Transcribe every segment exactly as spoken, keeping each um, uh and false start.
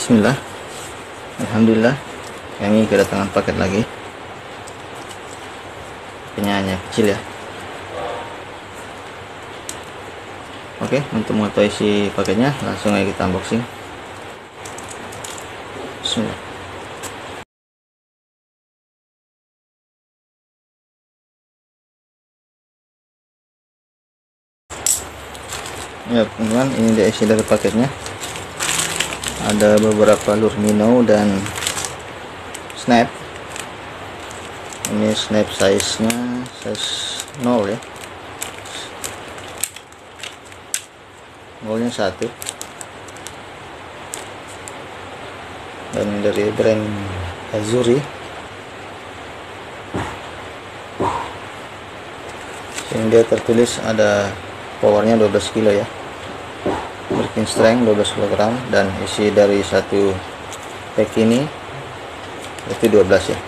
Bismillah. Alhamdulillah, kami kedatangan paket lagi. Penyanyi kecil ya. Oke, untuk mengetahui isi paketnya langsung aja kita unboxing. Bismillah. Ya teman-teman, ini dia isi dari paketnya. Ada beberapa lure minnow dan snap. Ini snap size nya size nol ya, nolnya satu, dan dari brand Azuri. Ini dia tertulis ada powernya dua belas kilo ya, working strength dua belas kilogram, dan isi dari satu pack ini itu dua belas ya.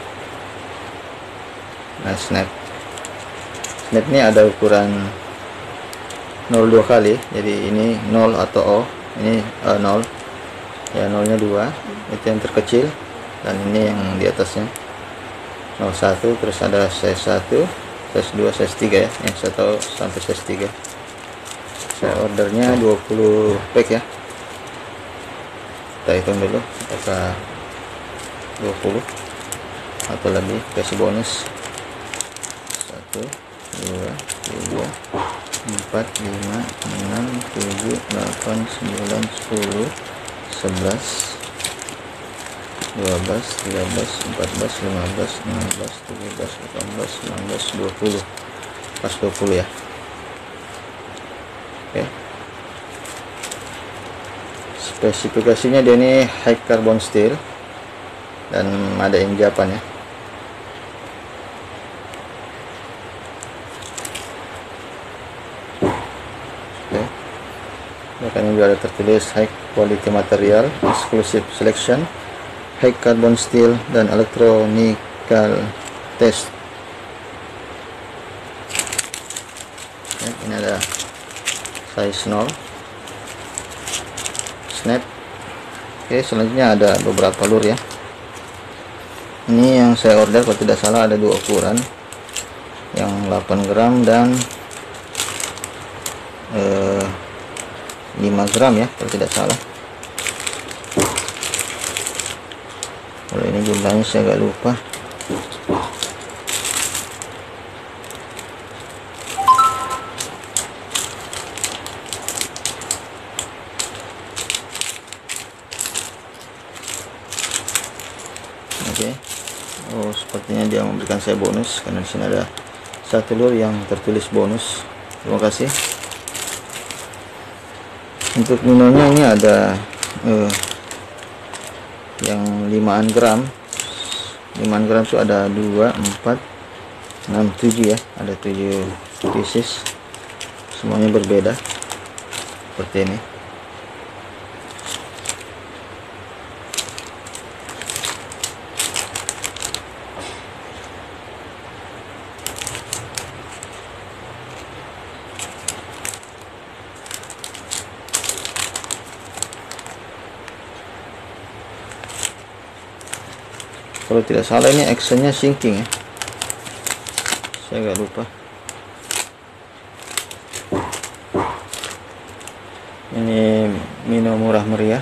Nah, snap snap ini ada ukuran nol dua kali, jadi ini nol atau O, ini uh, nol ya, nolnya dua itu yang terkecil, dan ini yang di atasnya nol satu. Terus ada size satu, size dua, size tiga ya, yang saya tahu sampai size tiga. Saya ordernya dua puluh pack ya, kita hitung dulu apakah dua puluh atau lebih, kasih bonus satu, dua, tiga, empat, lima, enam, tujuh, delapan, sembilan, sepuluh, sebelas, dua belas, tiga belas, empat belas, lima belas, enam belas, tujuh belas, delapan belas, sembilan belas, dua puluh, pas dua puluh ya. Oke, spesifikasinya dia ini high carbon steel dan ada in Japan ya. Oke, makanya juga ada tertulis high quality material, exclusive selection, high carbon steel, dan electronical test. Oke, ini ada size nol, snap. Oke, selanjutnya ada beberapa lure ya. Ini yang saya order kalau tidak salah ada dua ukuran, yang delapan gram dan eh, lima gram ya kalau tidak salah. Kalau ini jumlahnya saya agak lupa. Oke, oh sepertinya dia memberikan saya bonus karena di sini ada satu lure yang tertulis bonus. Terima kasih. Untuk minnow-nya ini ada eh, yang limaan gram, limaan gram itu ada dua, empat, enam, tujuh ya, ada tujuh pieces, semuanya berbeda seperti ini. Kalau tidak salah ini actionnya sinking ya, saya nggak lupa. Ini minnow murah meriah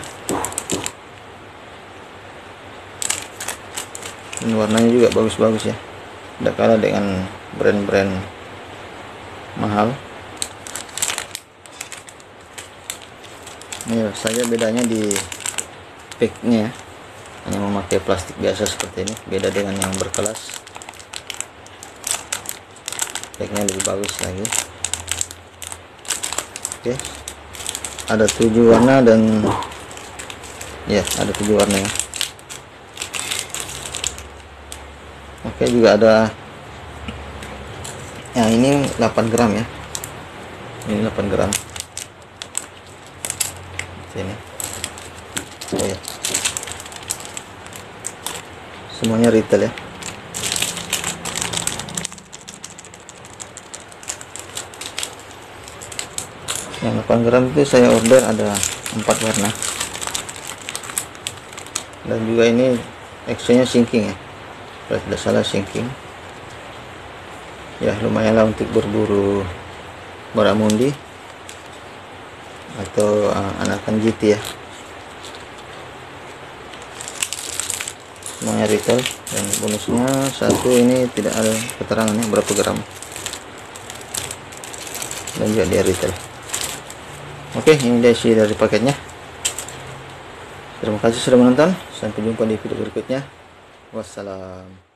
dan warnanya juga bagus-bagus ya, tidak kalah dengan brand-brand mahal. Ini saja bedanya di packnya, hanya memakai plastik biasa seperti ini, beda dengan yang berkelas. Packnya lebih bagus lagi. Oke, ada tujuh warna dan ya ada tujuh warna ya. Oke, juga ada yang ini delapan gram ya, ini delapan gram ini. Oh ya, semuanya retail ya. Yang delapan gram itu saya order ada empat warna. Dan juga ini actionnya sinking ya, kalau tidak salah sinking ya. Lumayanlah untuk berburu baramundi atau uh, anakan G T ya. Semuanya retail, dan bonusnya satu ini tidak ada keterangannya berapa gram, dan juga dia retail. Oke, ini dia isi dari paketnya. Terima kasih sudah menonton, sampai jumpa di video berikutnya. Wassalam.